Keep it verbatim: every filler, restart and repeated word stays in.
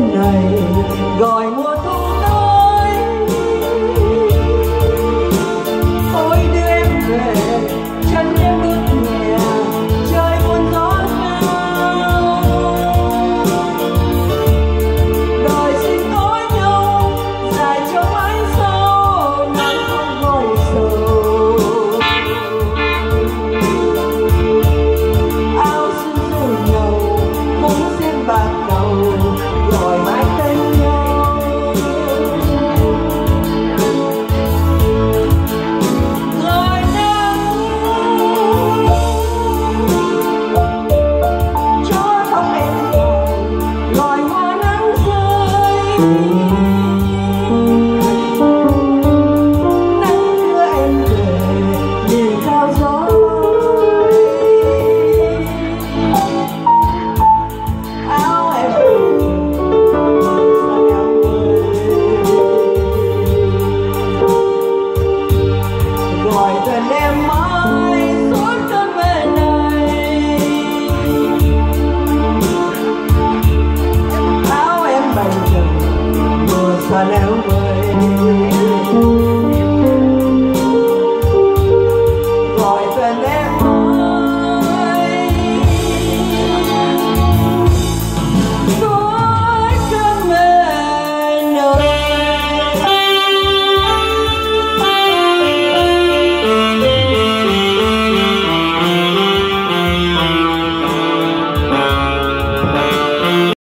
đêm này gọi mùa thu tới. Ôi đưa em về chân em bước nhẹ trời buồn gió cao. Đời sinh có nhau dài cho mãi sau nắng không gọi sầu. Áo xinh rủ nhau cũng xiêm bạc đầu gọi mãi tên nhau. Lời nắng cho tóc em dài gọi hoa nắng rơi.